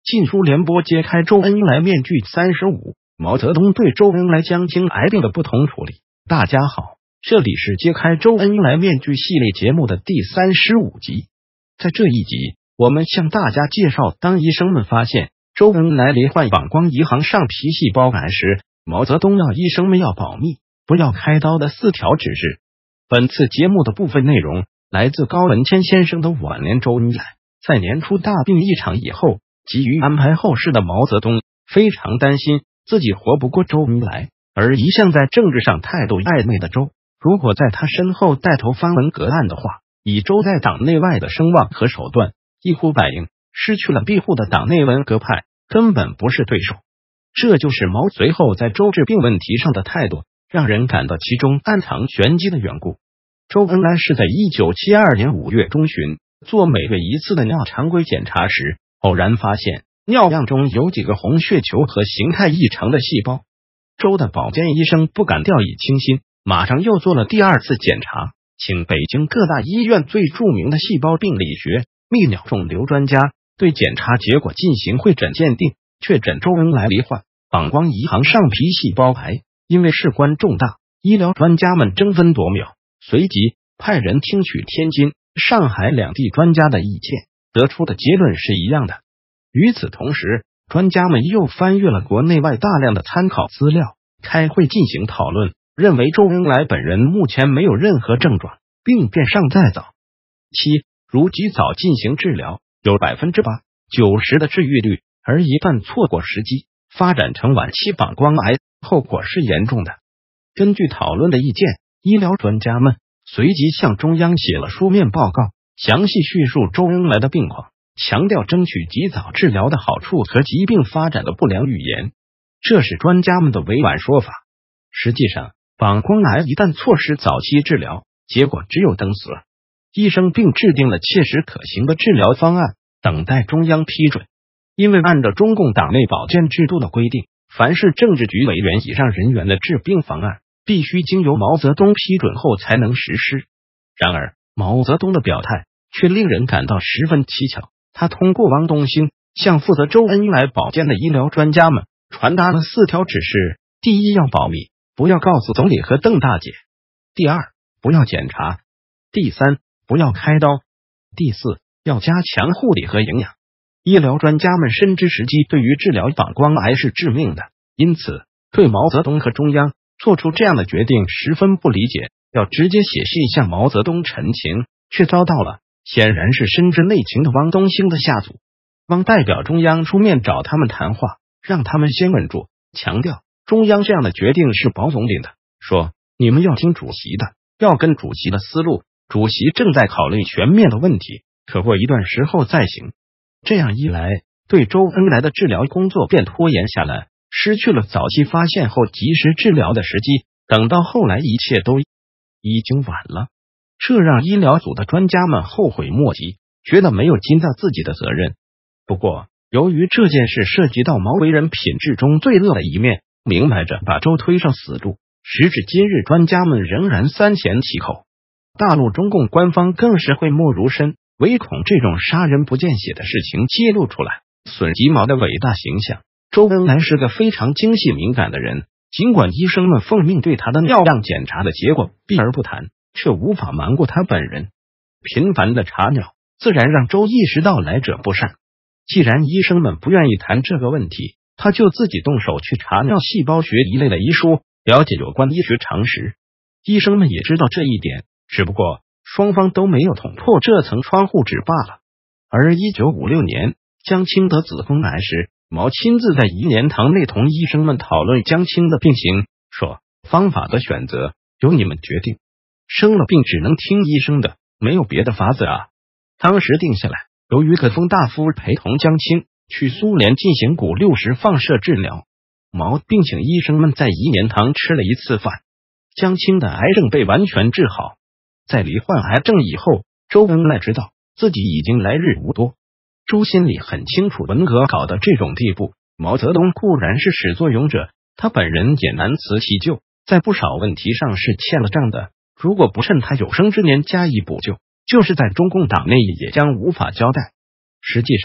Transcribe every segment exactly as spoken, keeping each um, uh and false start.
禁书联播揭开周恩来面具三十五，毛泽东对周恩来江青癌病的不同处理。大家好，这里是揭开周恩来面具系列节目的第三十五集。在这一集，我们向大家介绍，当医生们发现周恩来罹患膀胱胰行上皮细胞癌时，毛泽东要医生们要保密，不要开刀的四条指示。本次节目的部分内容来自高文谦先生的晚年周恩来在年初大病一场以后，急于安排后事的毛泽东非常担心自己活不过周恩来，而一向在政治上态度暧昧的周，如果在他身后带头翻文革案的话，以周在党内外的声望和手段，一呼百应，失去了庇护的党内文革派根本不是对手。这就是毛随后在周治病问题上的态度，让人感到其中暗藏玄机的缘故。周恩来是在一九七二年五月中旬做每月一次的尿常规检查时，偶然发现尿样中有几个红血球和形态异常的细胞。周的保健医生不敢掉以轻心，马上又做了第二次检查，请北京各大医院最著名的细胞病理学、泌尿肿瘤专家对检查结果进行会诊鉴定，确诊周恩来罹患膀胱胰行上皮细胞癌。因为事关重大，医疗专家们争分夺秒，随即派人听取天津、上海两地专家的意见，得出的结论是一样的。与此同时，专家们又翻阅了国内外大量的参考资料，开会进行讨论，认为周恩来本人目前没有任何症状，病变尚在早期，如及早进行治疗，有 百分之八九十 的治愈率，而一旦错过时机，发展成晚期膀胱癌，后果是严重的。根据讨论的意见，医疗专家们随即向中央写了书面报告，详细叙述周恩来的病况，强调争取及早治疗的好处和疾病发展的不良预言。这是专家们的委婉说法。实际上，膀胱癌一旦错失早期治疗，结果只有等死。医生并制定了切实可行的治疗方案，等待中央批准。因为按照中共党内保健制度的规定，凡是政治局委员以上人员的治病方案，必须经由毛泽东批准后才能实施。然而，毛泽东的表态却令人感到十分蹊跷。他通过王东兴向负责周恩来保健的医疗专家们传达了四条指示：第一，要保密，不要告诉总理和邓大姐；第二，不要检查；第三，不要开刀；第四，要加强护理和营养。医疗专家们深知时机对于治疗膀胱癌是致命的，因此对毛泽东和中央做出这样的决定十分不理解，要直接写信向毛泽东陈情，却遭到了显然是深知内情的汪东兴的下阻。汪代表中央出面找他们谈话，让他们先稳住，强调中央这样的决定是保总理的，说你们要听主席的，要跟主席的思路，主席正在考虑全面的问题，可过一段时候再行。这样一来，对周恩来的治疗工作便拖延下来，失去了早期发现后及时治疗的时机，等到后来一切都已经晚了。这让医疗组的专家们后悔莫及，觉得没有尽到自己的责任。不过，由于这件事涉及到毛为人品质中最恶的一面，明摆着把周推上死路，时至今日，专家们仍然三缄其口。大陆中共官方更是讳莫如深，唯恐这种杀人不见血的事情揭露出来，损及毛的伟大形象。周恩来是个非常精细敏感的人，尽管医生们奉命对他的尿样检查的结果避而不谈，却无法瞒过他本人。频繁的查尿，自然让周意识到来者不善。既然医生们不愿意谈这个问题，他就自己动手去查尿细胞学一类的医书，了解有关医学常识。医生们也知道这一点，只不过双方都没有捅破这层窗户纸罢了。而一九五六年江青得子宫癌时，毛亲自在颐年堂内同医生们讨论江青的病情，说方法的选择由你们决定，生了病只能听医生的，没有别的法子啊。当时定下来，由于葛峰大夫陪同江青去苏联进行钴六十放射治疗，毛并请医生们在颐年堂吃了一次饭，江青的癌症被完全治好。在罹患癌症以后，周恩来知道自己已经来日无多。周心里很清楚，文革搞到这种地步，毛泽东固然是始作俑者，他本人也难辞其咎，在不少问题上是欠了账的。如果不趁他有生之年加以补救，就是在中共党内也将无法交代。实际上，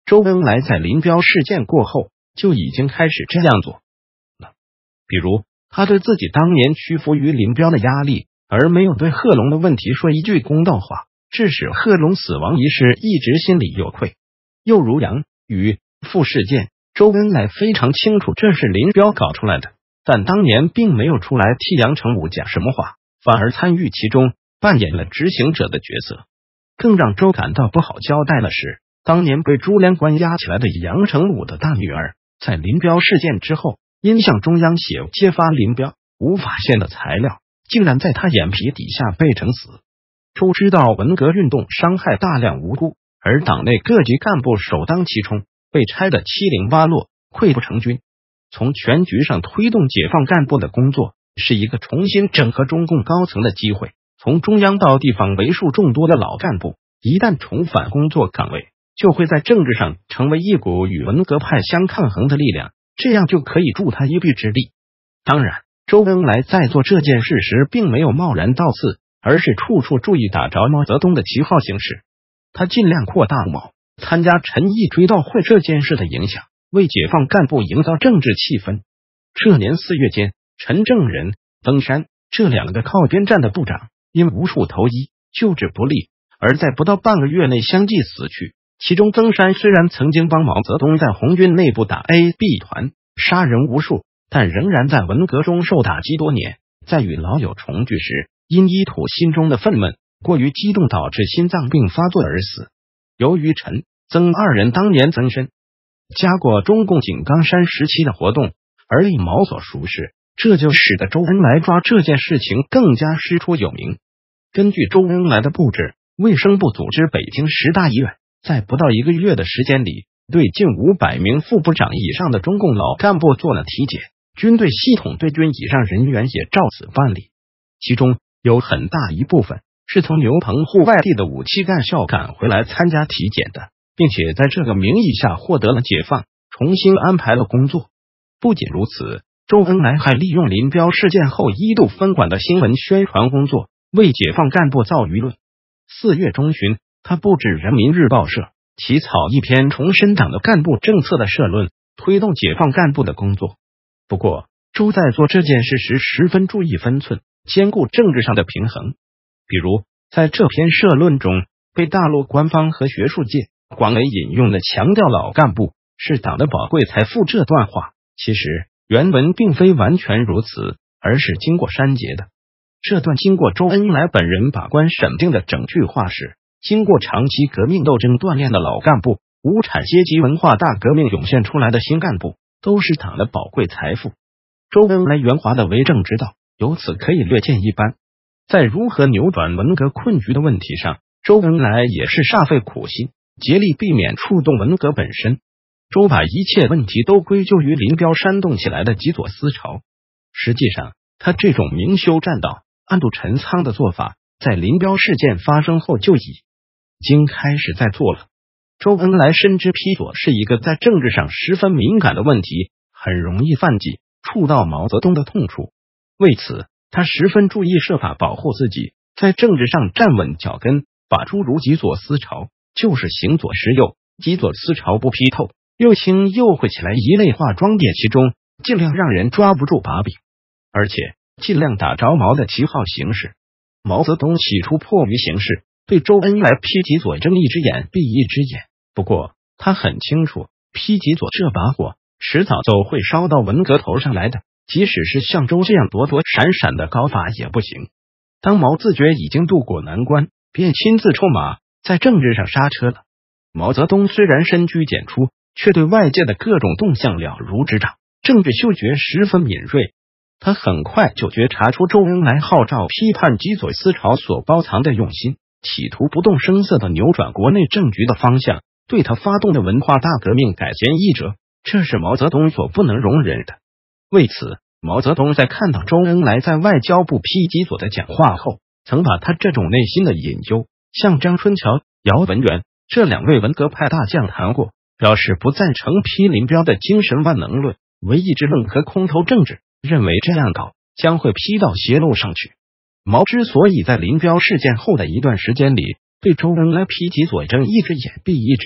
周恩来在林彪事件过后就已经开始这样做了。比如，他对自己当年屈服于林彪的压力，而没有对贺龙的问题说一句公道话，致使贺龙死亡一事一直心里有愧。又如杨宇傅事件，周恩来非常清楚这是林彪搞出来的，但当年并没有出来替杨成武讲什么话，反而参与其中，扮演了执行者的角色。更让周感到不好交代的是，当年被朱连关押起来的杨成武的大女儿，在林彪事件之后，因向中央写揭发林彪无法宪的材料，竟然在他眼皮底下被整死。周知道文革运动伤害大量无辜，而党内各级干部首当其冲，被拆得七零八落，溃不成军。从全局上推动解放干部的工作，是一个重新整合中共高层的机会。从中央到地方为数众多的老干部，一旦重返工作岗位，就会在政治上成为一股与文革派相抗衡的力量，这样就可以助他一臂之力。当然，周恩来在做这件事时并没有贸然到此，而是处处注意打着毛泽东的旗号行事。他尽量扩大毛参加陈毅追悼会这件事的影响，为解放干部营造政治气氛。这年四月间，陈正仁、曾山这两个靠边站的部长因无处投医，救治不利，而在不到半个月内相继死去。其中曾山虽然曾经帮毛泽东在红军内部打 A B 团，杀人无数，但仍然在文革中受打击多年，在与老友重聚时，因一吐心中的愤懑，过于激动导致心脏病发作而死。由于陈、曾二人当年曾参加过中共井冈山时期的活动，而令毛所熟识，这就使得周恩来抓这件事情更加师出有名。根据周恩来的布置，卫生部组织北京十大医院，在不到一个月的时间里，对近五百名副部长以上的中共老干部做了体检，军队系统对军以上人员也照此办理。其中有很大一部分是从牛棚户外地的武器干校赶回来参加体检的，并且在这个名义下获得了解放，重新安排了工作。不仅如此，周恩来还利用林彪事件后一度分管的新闻宣传工作，为解放干部造舆论。四月中旬，他布置人民日报社起草一篇重申党的干部政策的社论，推动解放干部的工作。不过，周在做这件事时十分注意分寸，兼顾政治上的平衡。比如，在这篇社论中，被大陆官方和学术界广为引用的强调老干部是党的宝贵财富这段话，其实原文并非完全如此，而是经过删节的。这段经过周恩来本人把关审定的整句话是：经过长期革命斗争锻炼的老干部，无产阶级文化大革命涌现出来的新干部，都是党的宝贵财富。周恩来圆滑的为政之道，由此可以略见一斑。在如何扭转文革困局的问题上，周恩来也是煞费苦心，竭力避免触动文革本身。周把一切问题都归咎于林彪煽动起来的极左思潮。实际上，他这种明修栈道、暗度陈仓的做法，在林彪事件发生后就已经开始在做了。周恩来深知批左是一个在政治上十分敏感的问题，很容易犯忌，触到毛泽东的痛处。为此，他十分注意设法保护自己，在政治上站稳脚跟，把诸如极左思潮就是行左施右、极左思潮不批透，又轻又会起来一类化装点其中，尽量让人抓不住把柄，而且尽量打着毛的旗号行事。毛泽东起初迫于形势，对周恩来批极左睁一只眼闭一只眼，不过他很清楚，批极左这把火迟早就会烧到文革头上来的，即使是像周这样躲躲闪闪的高法也不行。当毛自觉已经渡过难关，便亲自出马，在政治上刹车了。毛泽东虽然深居简出，却对外界的各种动向了如指掌，政治嗅觉十分敏锐。他很快就觉察出周恩来号召批判极左思潮所包藏的用心，企图不动声色地扭转国内政局的方向，对他发动的文化大革命改弦易辙，这是毛泽东所不能容忍的。为此，毛泽东在看到周恩来在外交部批极左的讲话后，曾把他这种内心的隐忧向张春桥、姚文元这两位文革派大将谈过，表示不赞成批林彪的精神万能论、唯意志论和空头政治，认为这样搞将会批到邪路上去。毛之所以在林彪事件后的一段时间里对周恩来批极左睁一只眼闭一只眼，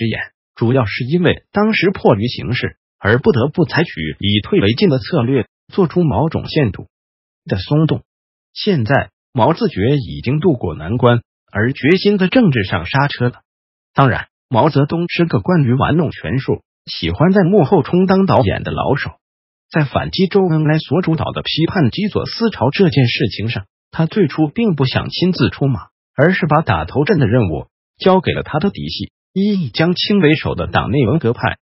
主要是因为当时迫于形势，而不得不采取以退为进的策略，做出某种限度的松动。现在毛自觉已经渡过难关，而决心在政治上刹车了。当然，毛泽东是个惯于玩弄权术，喜欢在幕后充当导演的老手。在反击周恩来所主导的批判极左思潮这件事情上，他最初并不想亲自出马，而是把打头阵的任务交给了他的嫡系以以江青为首的党内文革派。